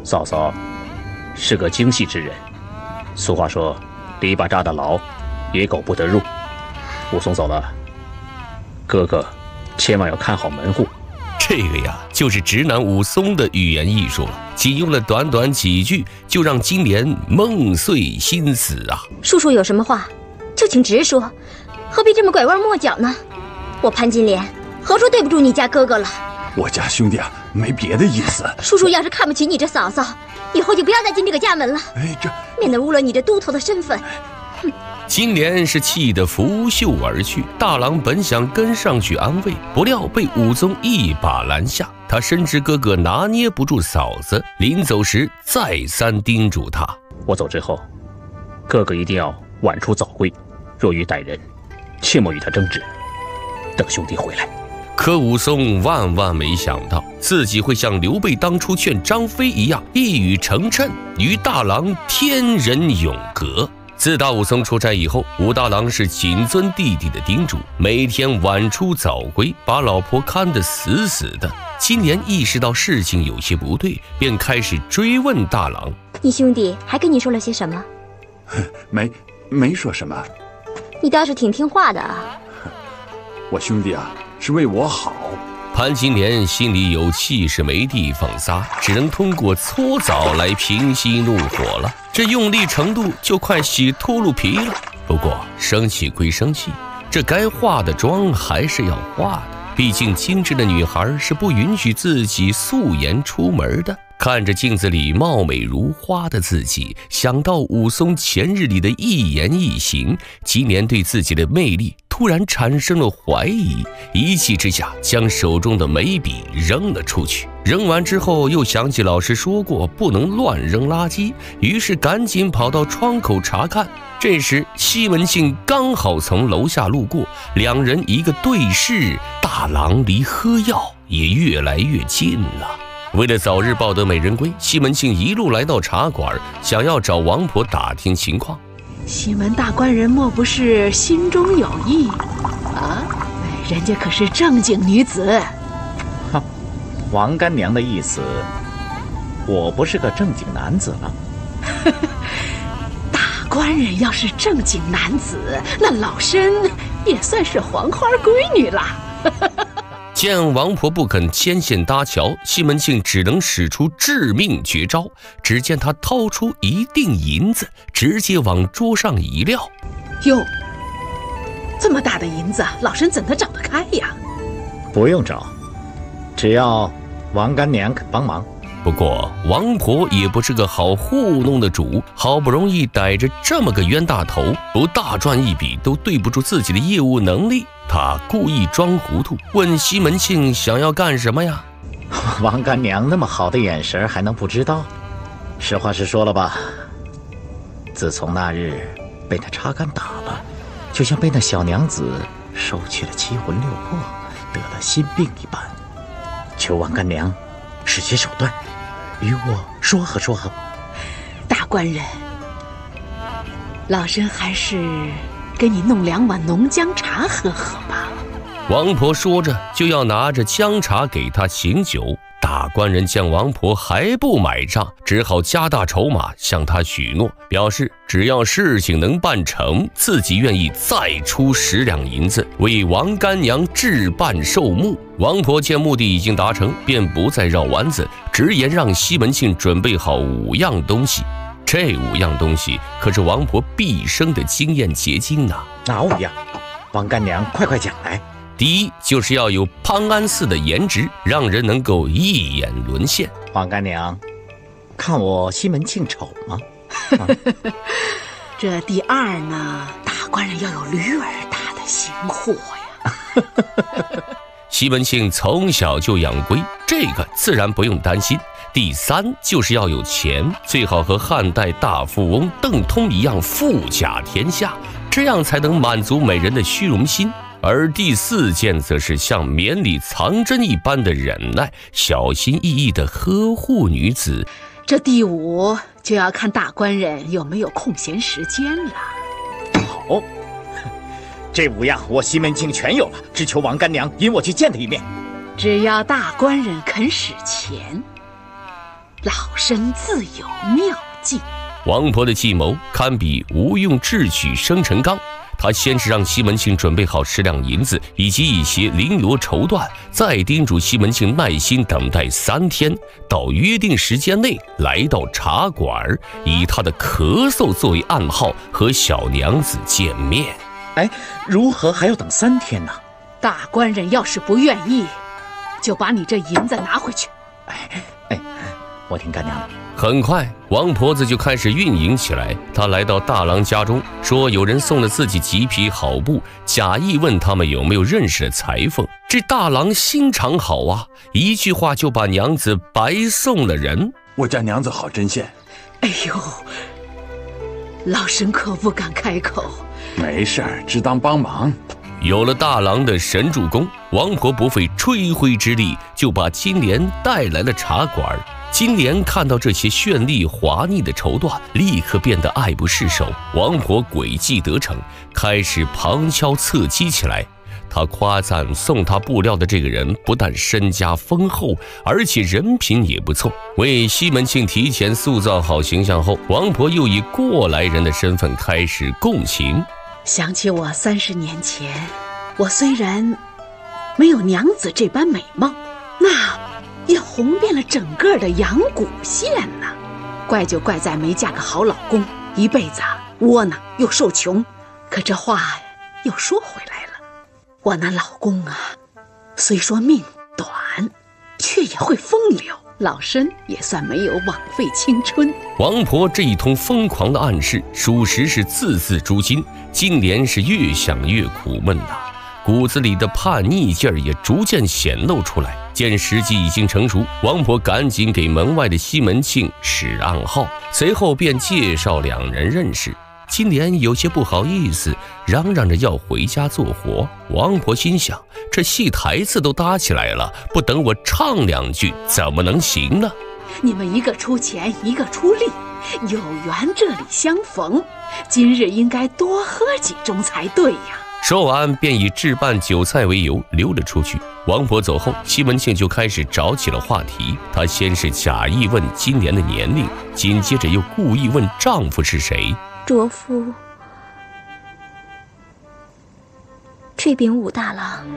嫂嫂是个精细之人，俗话说，篱笆扎得牢，野狗不得入。武松走了，哥哥千万要看好门户。 这个呀，就是直男武松的语言艺术了，仅用了短短几句，就让金莲梦碎心死啊！ 叔叔有什么话，就请直说，何必这么拐弯抹角呢？我潘金莲何处对不住你家哥哥了？ 我家兄弟啊，没别的意思。 叔叔要是看不起你这嫂嫂，以后就不要再进这个家门了，免得污了你这都头的身份。 金莲是气得拂袖而去，大郎本想跟上去安慰，不料被武松一把拦下。他深知哥哥拿捏不住嫂子，临走时再三叮嘱他： 我走之后，哥哥一定要晚出早归，若遇歹人，切莫与他争执，等兄弟回来。 可武松万万没想到，自己会像刘备当初劝张飞一样，一语成谶，与大郎天人永隔。自打武松出差以后，武大郎是谨遵弟弟的叮嘱，每天晚出早归，把老婆看得死死的。金莲意识到事情有些不对，便开始追问大郎： 你兄弟还跟你说了些什么？ 没说什么。 你倒是挺听话的啊。 我兄弟啊，是为我好。 潘金莲心里有气是没地方撒，只能通过搓澡来平息怒火了。这用力程度就快洗秃噜皮了。不过生气归生气，这该化的妆还是要化的，毕竟精致的女孩是不允许自己素颜出门的。看着镜子里貌美如花的自己，想到武松前日里的一言一行，金莲对自己的魅力突然产生了怀疑，一气之下将手中的眉笔扔了出去。扔完之后又想起老师说过不能乱扔垃圾，于是赶紧跑到窗口查看。这时西门庆刚好从楼下路过，两人一个对视，大郎离喝药也越来越近了。为了早日抱得美人归，西门庆一路来到茶馆，想要找王婆打听情况。 西门大官人莫不是心中有意啊？人家可是正经女子。 哼，王干娘的意思，我不是个正经男子了。 大官人要是正经男子，那老身也算是黄花闺女了。 见王婆不肯牵线搭桥，西门庆只能使出致命绝招。只见他掏出一锭银子，直接往桌上一撂。 哟，这么大的银子，老身怎能找得开呀？ 不用找，只要王干娘肯帮忙。 不过王婆也不是个好糊弄的主，好不容易逮着这么个冤大头，不大赚一笔都对不住自己的业务能力。他故意装糊涂，问西门庆想要干什么呀？ 王干娘那么好的眼神还能不知道？实话实说了吧，自从那日被那插杆打了，就像被那小娘子收去了七魂六魄，得了心病一般。求王干娘使些手段，与我说和说和。 大官人，老身还是给你弄2碗浓姜茶喝喝吧。 王婆说着就要拿着姜茶给他醒酒。大官人见王婆还不买账，只好加大筹码向他许诺，表示只要事情能办成，自己愿意再出10两银子为王干娘置办寿幕。王婆见目的已经达成，便不再绕弯子，直言让西门庆准备好5样东西。这5样东西可是王婆毕生的经验结晶啊！ 哪5样？王干娘快讲来。 第一，就是要有潘安寺的颜值，让人能够一眼沦陷。 王干娘，看我西门庆丑吗？ 这第2呢，大官人要有驴儿大的行货呀。 西门庆从小就养龟，这个自然不用担心。第3就是要有钱，最好和汉代大富翁邓通一样富甲天下，这样才能满足美人的虚荣心。而第4件则是像绵里藏针一般的忍耐，小心翼翼地呵护女子。 这第5就要看大官人有没有空闲时间了。 好，这5样我西门庆全有了，只求王干娘引我去见他一面。 只要大官人肯使钱。 老身自有妙计。 王婆的计谋堪比无用智取生辰纲。他先是让西门庆准备好10两银子以及一些绫罗绸缎，再叮嘱西门庆耐心等待3天，到约定时间内来到茶馆，以他的咳嗽作为暗号和小娘子见面。 哎，如何还要等3天呢？ 大官人要是不愿意，就把你这银子拿回去。 哎，我听干娘的。 很快，王婆子就开始运营起来。她来到大郎家中，说有人送了自己几匹好布，假意问他们有没有认识的裁缝。这大郎心肠好啊，一句话就把娘子白送了人。 我家娘子好针线。 哎呦，老身可不敢开口。 没事儿，只当帮忙。 有了大郎的神助攻，王婆不费吹灰之力就把金莲带来了茶馆。金莲看到这些绚丽华丽的绸缎，立刻变得爱不释手。王婆诡计得逞，开始旁敲侧击起来。她夸赞送她布料的这个人不但身家丰厚，而且人品也不错。为西门庆提前塑造好形象后，王婆又以过来人的身份开始共情。 想起我30年前，我虽然没有娘子这般美貌，那也红遍了整个的阳谷县呢。怪就怪在没嫁个好老公，一辈子窝囊又受穷。可这话又说回来了，我那老公啊，虽说命短，却也会风流，老身也算没有枉费青春。 王婆这一通疯狂的暗示，属实是字字诛心。金莲是越想越苦闷呐，骨子里的叛逆劲儿也逐渐显露出来。见时机已经成熟，王婆赶紧给门外的西门庆使暗号，随后便介绍2人认识。金莲有些不好意思，嚷嚷着要回家做活。王婆心想，这戏台词都搭起来了，不等我唱2句怎么能行呢？ 你们一个出钱，一个出力，有缘这里相逢，今日应该多喝几盅才对呀。 说完便以置办酒菜为由溜了出去。王婆走后，西门庆就开始找起了话题。他先是假意问金莲的年龄，紧接着又故意问丈夫是谁。 卓夫，炊饼武大郎。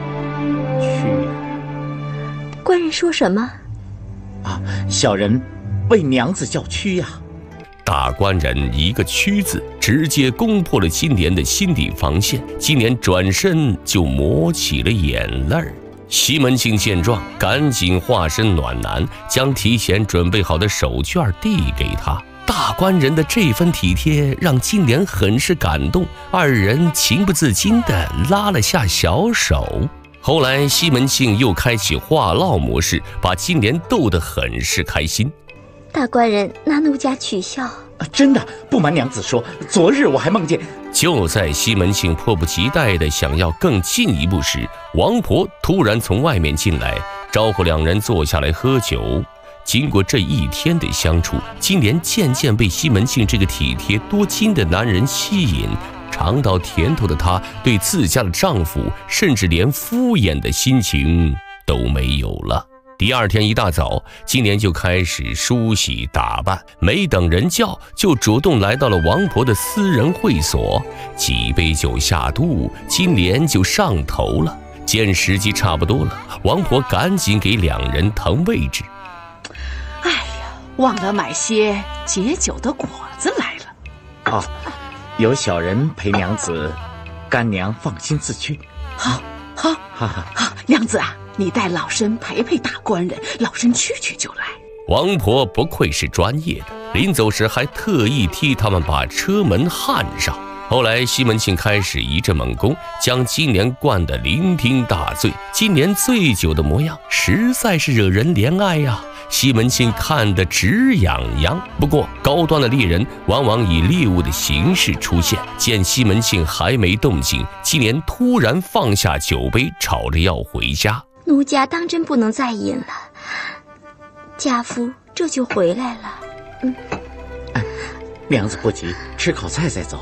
官人说什么？ 小人为娘子叫屈呀。 大官人一个屈字，直接攻破了金莲的心理防线。金莲转身就抹起了眼泪。西门庆见状，赶紧化身暖男，将提前准备好的手绢递给他。大官人的这份体贴让金莲很是感动，2人情不自禁地拉了下小手。后来西门庆又开启话唠模式，把金莲逗得很是开心。 大官人拿奴家取笑。 真的，不瞒娘子说，昨日我还梦见…… 就在西门庆迫不及待地想要更进一步时，王婆突然从外面进来，招呼2人坐下来喝酒。经过这1天的相处，金莲渐渐被西门庆这个体贴多金的男人吸引，尝到甜头的她对自家的丈夫甚至连敷衍的心情都没有了。第2天一大早，金莲就开始梳洗打扮，没等人叫，就主动来到了王婆的私人会所。几杯酒下肚，金莲就上头了。见时机差不多了，王婆赶紧给2人腾位置。 哎呀，忘了买些解酒的果子来了。 有小人陪娘子，干娘放心自去。 好，娘子啊，你带老身陪大官人，老身去就来。 王婆不愧是专业的，临走时还特意替他们把车门焊上。后来西门庆开始一阵猛攻，将金莲灌得酩酊大醉。金莲醉酒的模样实在是惹人怜爱呀，西门庆看得直痒痒。不过高端的猎人往往以猎物的形式出现，见西门庆还没动静，金莲突然放下酒杯，吵着要回家。 奴家当真不能再饮了，家夫这就回来了。 娘子不急，吃口菜再走。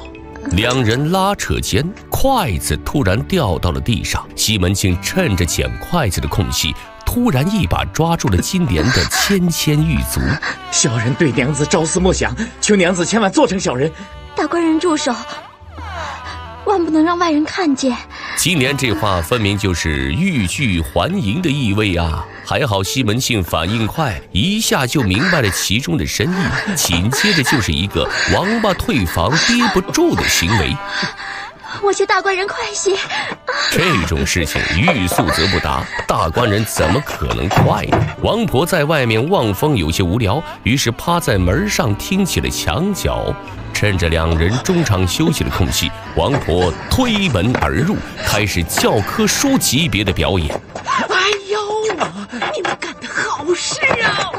2人拉扯间，筷子突然掉到了地上。西门庆趁着捡筷子的空隙， 突然一把抓住了金莲的纤纤玉足。 小人对娘子朝思暮想，求娘子千万做成小人。 大官人住手，万不能让外人看见。 金莲这话分明就是欲拒还迎的意味啊！还好西门庆反应快，一下就明白了其中的深意，紧接着就是一个王八退房憋不住的行为。 我求大官人快些！ 这种事情欲速则不达，大官人怎么可能快呢？王婆在外面望风有些无聊，于是趴在门上听起了墙角。趁着两人中场休息的空隙，王婆推门而入，开始教科书级别的表演。 哎呦，你们干的好事啊！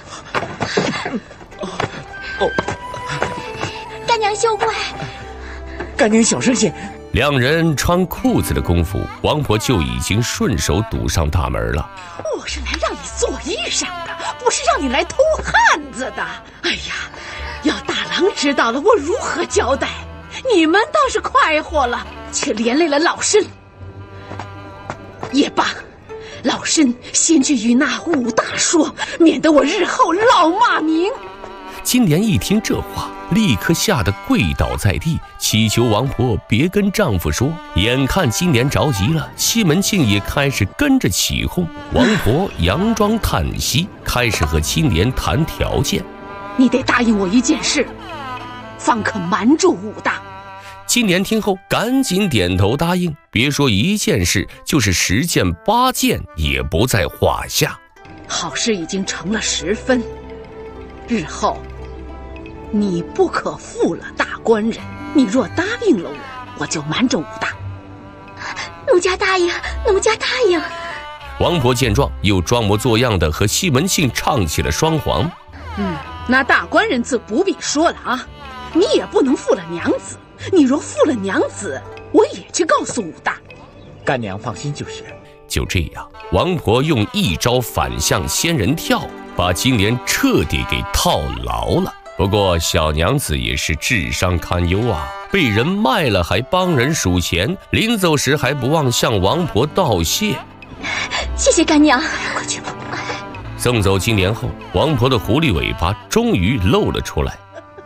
干娘休怪， 干娘小声些。 两人穿裤子的功夫，王婆就已经顺手堵上大门了。 我是来让你做衣裳的，不是让你来偷汉子的。哎呀，要大郎知道了，我如何交代？你们倒是快活了，却连累了老身。也罢，老身先去与那武大说，免得我日后落骂名。 金莲一听这话，立刻吓得跪倒在地，祈求王婆别跟丈夫说。眼看金莲着急了，西门庆也开始跟着起哄。王婆佯装叹息，开始和金莲谈条件。 你得答应我一件事，方可瞒住武大。 金莲听后赶紧点头答应，别说一件事，就是10件8件也不在话下。 好事已经成了10分，日后你不可负了大官人。你若答应了我，我就瞒着武大。 奴家答应，奴家答应。 王婆见状，又装模作样的和西门庆唱起了双簧。 那大官人自不必说了啊，你也不能负了娘子。你若负了娘子，我也去告诉武大。 干娘放心就是。 就这样，王婆用一招反向仙人跳，把金莲彻底给套牢了。不过小娘子也是智商堪忧啊，被人卖了还帮人数钱，临走时还不忘向王婆道谢。 谢谢干娘， 快去吧。 送走金莲后，王婆的狐狸尾巴终于露了出来。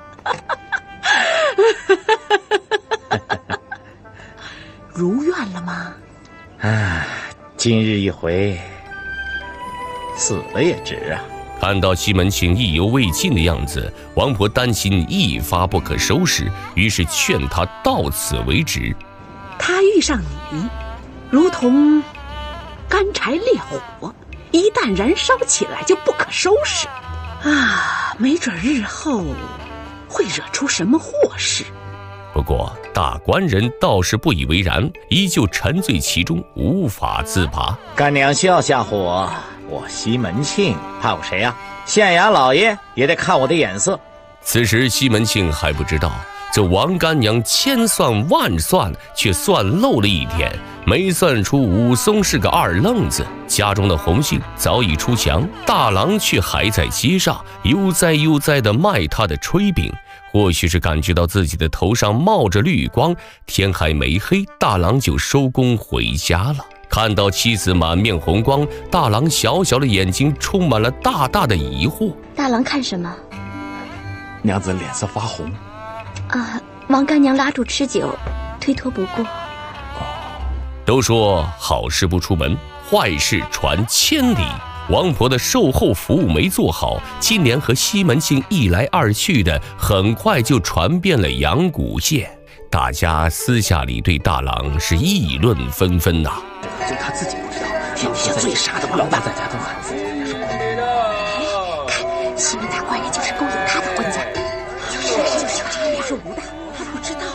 如愿了吗？ 今日一回，死了也值啊！ 看到西门庆意犹未尽的样子，王婆担心一发不可收拾，于是劝他到此为止。 他遇上你，如同干柴烈火，一旦燃烧起来就不可收拾啊！没准日后会惹出什么祸事。 不过大官人倒是不以为然，依旧沉醉其中，无法自拔。 干娘需要吓唬我，我西门庆怕我谁啊？县衙老爷也得看我的眼色。 此时西门庆还不知道，这王干娘千算万算，却算漏了一点，没算出武松是个二愣子。家中的红杏早已出墙，大郎却还在街上悠哉悠哉地卖他的炊饼。或许是感觉到自己的头上冒着绿光，天还没黑，大郎就收工回家了。看到妻子满面红光，大郎小小的眼睛充满了大大的疑惑。 大郎看什么？ 娘子脸色发红。 王干娘拉住吃酒，推脱不过。 都说好事不出门，坏事传千里。王婆的售后服务没做好，金莲和西门庆一来二去的，很快就传遍了阳谷县。大家私下里对大郎是议论纷纷呐。 就他自己不知道，天底下最傻的王八在家都喊自己在说。 看，西门大官人就是勾引他的婚家。就是这样说武大，他不知道。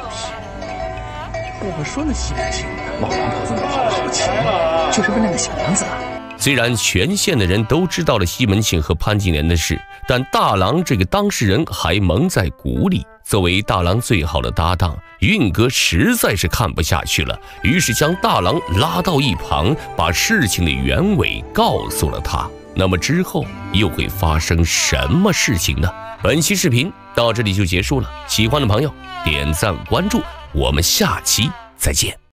我说那西门庆往王婆子那跑了好奇，就是为那个小娘子啊。 虽然全县的人都知道了西门庆和潘金莲的事，但大郎这个当事人还蒙在鼓里。作为大郎最好的搭档，运哥实在是看不下去了，于是将大郎拉到一旁，把事情的原委告诉了他。那么之后又会发生什么事情呢？本期视频到这里就结束了，喜欢的朋友点赞关注，我们下期再见。